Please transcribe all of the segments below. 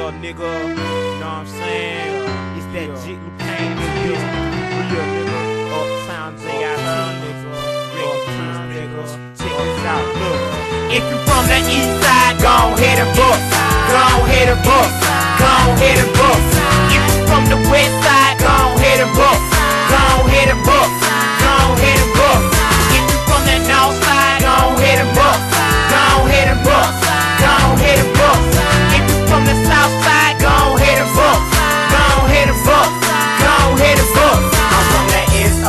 real nigga, you know what I'm saying? It's that Jit Lucane nigga, real nigga, Uptown JIT nigga, nigga. Check this out, look. If you from the east side, go ahead and book. Go ahead and book. Go ahead and book. If you from the west side, go ahead and book. Go ahead and book. Go ahead and book. If you from the north side, go ahead and book. Go ahead and book. Go ahead and book. If you from the south side, go ahead and book. Go ahead and book. Go ahead and book. I'm from the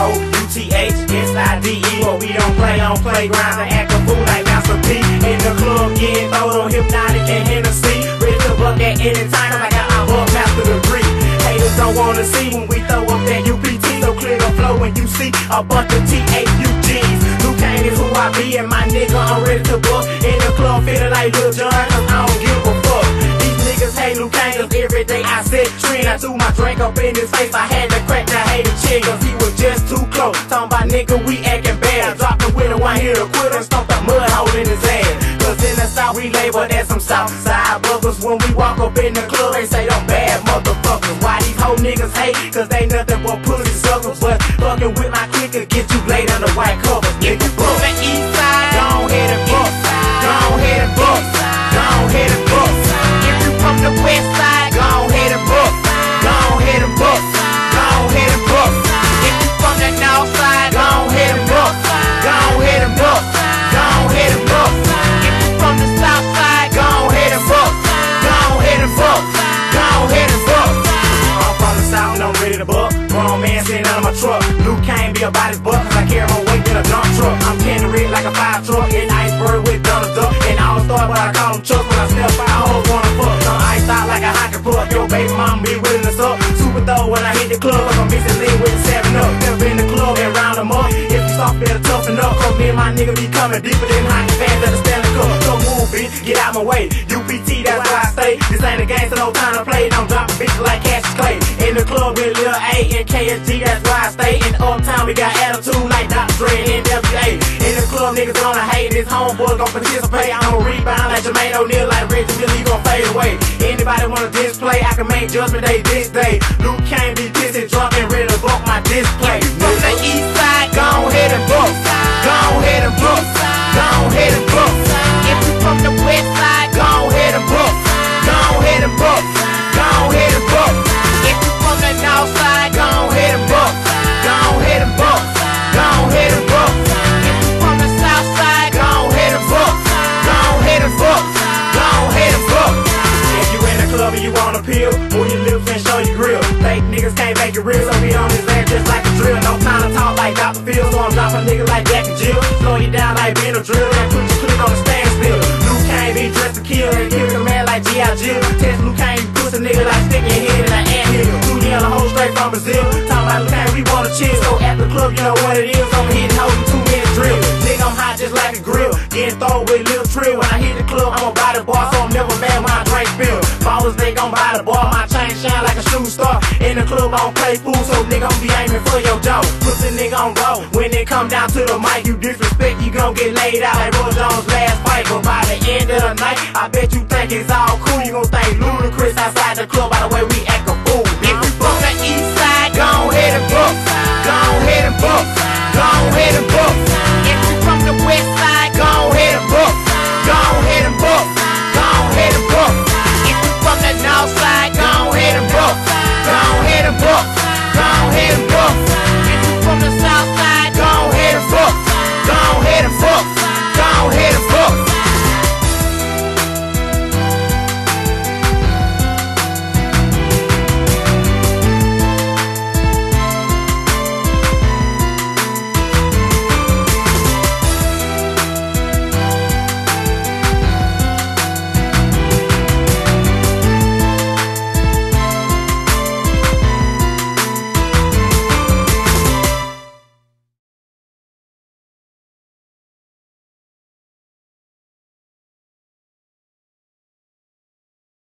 SOUTHSIDE, but we don't play on playgrounds and act a fool like Master P. In the club, getting throwed on Hypnotic and Hennessy. Ready to buck at any time, cause I got my up master degree. Haters don't wanna see when we throw up that UPT, so clear the flow when you see a bunch of TAUGs. Lucane is who I be, and my nigga, I'm ready to book. In the club, feeling like Lil Jon, cause I don't give a fuck. These niggas hate Lucane, cause every day I set trend. I threw my drink up in his face, I had to crack the hater chick, cause he was just too close. Talking about nigga, we acting bad. I dropped him with a one hitter quitter and stomped a mud hole in his ass. Cause in the south, we labeled as some south side buggers. When we walk up in the club, they say them bad motherfuckers. Why these whole niggas hate? Cause they nothing but pussy suckers. But fucking with my clicker, get you laid under white covers. If you from the east side, go ahead and book. Go ahead and book. Go ahead and book. If you from the west side, go ahead and book. Go ahead and book. Go ahead and book. If you from the north side, go ahead and book. Go ahead and book. Go ahead and book. If you from the south side, go ahead and book. Go ahead and book. Go ahead and book. I'm from the south and I'm ready to book. Grown man sitting out of my truck. Lucane be about his butt, cause I carry more weight than a dump truck. I'm candy red like a fire truck, in iceberg with Donald Duck. And I always thought what I call him Chuck. When I step out, I always wanna fuck. I'm iced out like a hockey puck. Yo, baby mama be willing to suck. Super throw when I hit the club, cause I'm mixing lean with the 7-Up. Never been in the club and round them up. If you start better toughen up, cause me and my nigga be coming deeper than hockey fans at the Stanley Cup. So move, bitch, get out my way. UPT, that's where I stay. This ain't a game, so no time to play. Don't drop a bitch like Cassius Clay. In the club with Lil A and KSG, that's where I stay. In Uptown, we got attitude like Dr. Dre and NWA. In the club, niggas gonna hate. This homeboy gon' participate. I'ma rebound like Jermaine O'Neal, like Reggie Miller, you gon' fade away. Anybody wanna display, I can make judgment day this day. Lucane be pissing, drunk and ready to book my display. From the east side, go ahead and book. Go ahead and book. Go ahead and book. If you from the west side, go ahead and book. Go ahead and book. Go ahead and book. If you from the north side, go ahead and book. Go ahead and book. Go ahead and book. If you from the south side, go ahead and book. Go ahead and book. Go ahead and book. If you in the club and you wanna peel, move your lips and show your grill. Fake niggas can't make it real, so be on his ass just like a drill. No time to talk like Dr. Phil, so I'm dropping niggas like Jack and Jill. Slow you down like being a drill, and put your click on the standstill. Lucane be dressed to kill, and kill the man like G.I. Jill. Test Lucane, you pussy nigga like sticking your head in an anthill. Two yellow hoes straight from Brazil. Talking about Lucane, we wanna chill, so at the club you know what it is. I'm hitting hoes in 2-minute drill. Nigga, I'm hot just like a grill, getting thrown with a little trill. When I hit the club, I'm a body bar, so I'm never mad when I drink spill. Ballers, they gon' buy the bar, my chain shine like a shooting star. In the club, I don't play fool, so nigga, I'm be aiming for your jaw. Pussy nigga on roll. When it come down to the mic, you disrespect, you gon' get laid out like Roy Jones' last fight. But by the end of the night, I bet you